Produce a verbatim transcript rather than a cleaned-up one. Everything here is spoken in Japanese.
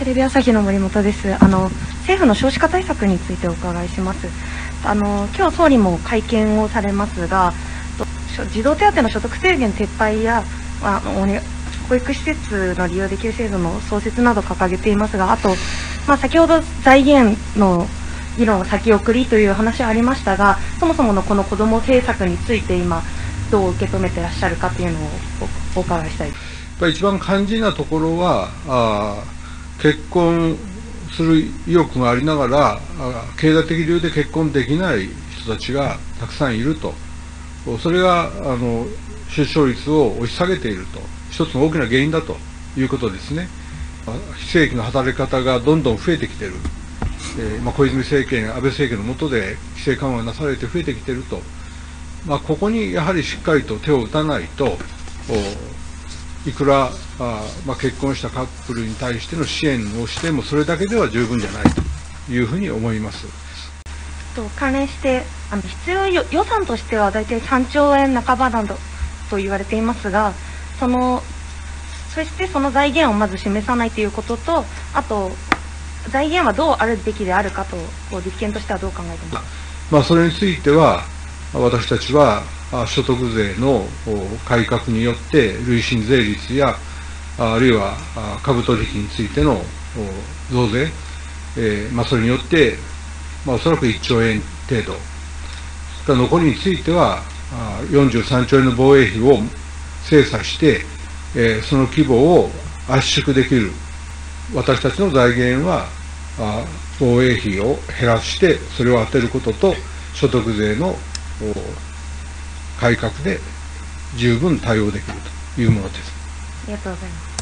テレビ朝日の森本です。あの政府の少子化対策についてお伺いします。あの今日総理も会見をされますが、児童手当の所得制限撤廃や、まあ、保育施設の利用できる制度の創設など掲げていますが、あと、まあ、先ほど財源の議論先送りという話はありましたが、そもそものこの子ども政策について今どう受け止めていらっしゃるかというのをお伺いしたい。 やっぱり一番肝心なところは、あ結婚する意欲がありながら、経済的理由で結婚できない人たちがたくさんいると、それがあの出生率を押し下げていると、一つの大きな原因だということですね。非正規の働き方がどんどん増えてきている、えーまあ、小泉政権、安倍政権の下で規制緩和がなされて増えてきていると、まあ、ここにやはりしっかりと手を打たないと、いくらあ、まあ、結婚したカップルに対しての支援をしても、それだけでは十分じゃないというふうに思います。 と関連して、あの必要予算としては大体さんちょうえんなかばなどと言われていますが、そのそしてその財源をまず示さないということと、あと財源はどうあるべきであるかと、立憲としてはどう考えていますか。 まあ、それについては、私たちは所得税の改革によって累進税率や、あるいは株取引についての増税、えーまあ、それによって、まあ、おそらくいっちょうえん程度、それから残りについてはよんじゅうさんちょうえんの防衛費を精査して、えー、その規模を圧縮できる、私たちの財源は防衛費を減らして、それを当てることと、所得税の改革で十分対応できるというものです。 ありがとうございます。